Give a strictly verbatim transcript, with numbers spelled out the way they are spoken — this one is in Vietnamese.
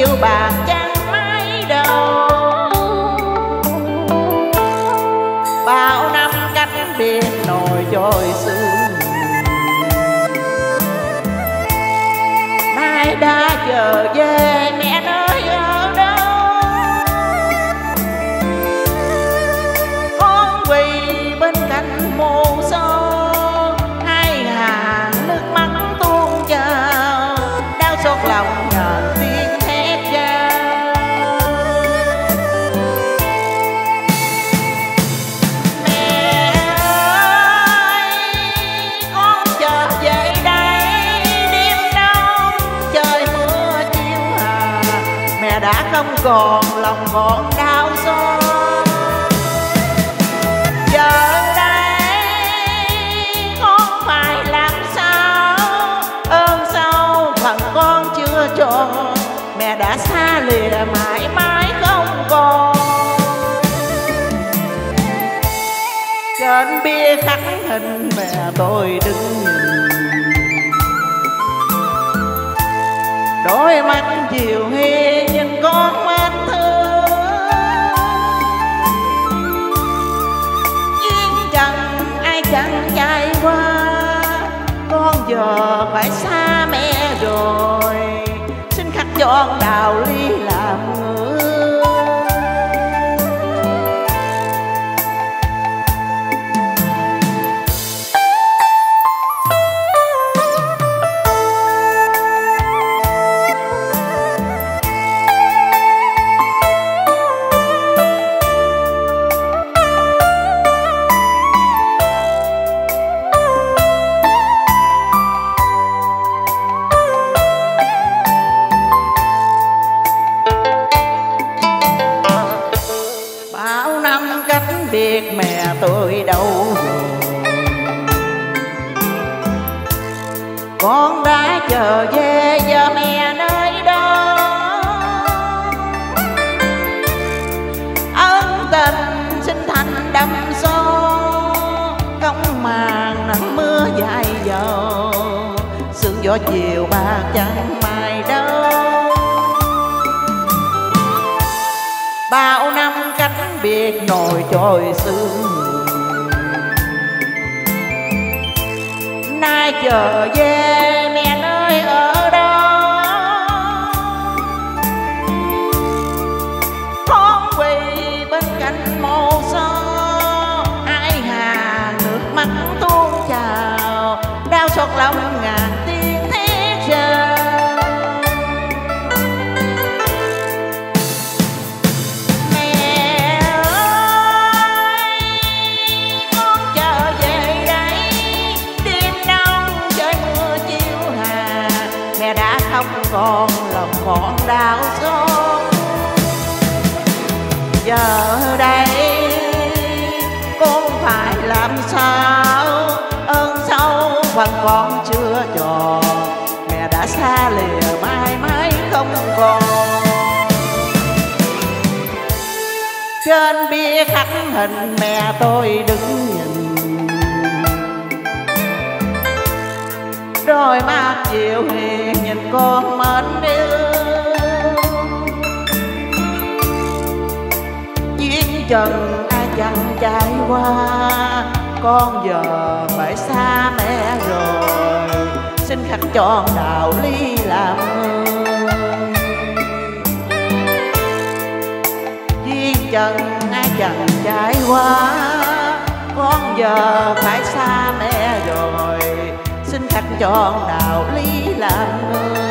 chiều bạc trắng mái đầu. Bao năm cách biệt nổi trôi sương, nay đã trở về mẹ nơi ở đâu. Con quỳ bên cạnh mồ sâu, hai hàng nước mắt tuôn trào, đau xót lòng ngàn tiếng thét chao. Mẹ ơi, con chờ về đây đêm đông trời mưa chiều hà, mẹ đã không còn lòng còn đau xót. Giờ đây con phải làm sao, ơn sau phần con chưa tròn, mẹ đã xa lìa mãi mãi không còn. Trên bia khắc hình mẹ tôi đứng nhìn, đôi mắt chiều hi nhìn con mến thương. Duyên trần ai chẳng trải qua, con giờ phải xa mẹ rồi, xin khắc cho Đào Ly làm người. Biết mẹ tôi đâu rồi, con đã trở về giờ mẹ nơi đó. Ân tình sinh thành đậm sâu, không màng nắng mưa dài dầu, sương gió chiều bạc chẳng mai đâu. Bao năm cách biệt nổi trôi sương, nay trở về mẹ nơi ở đâu. Con quỳ bên cạnh mồ sâu, hai hàng nước mắt tuôn trào, đau xót lòng ngàn tiếng thét chào. Không còn lòng còn đau xót. Giờ đây con phải làm sao, ơn sâu phần con chưa tròn, mẹ đã xa lìa mãi mãi không còn. Trên bia khắc hình mẹ tôi đứng nhìn, đôi mắt chiều hiền nhìn con mến yêu. Duyên trần ai chẳng trải qua, con giờ phải xa mẹ rồi, xin khắc cho Đào Ly làm người. Duyên trần ai chẳng trải qua, con giờ phải xa mẹ rồi, xin khắc cho Đào Ly làm người.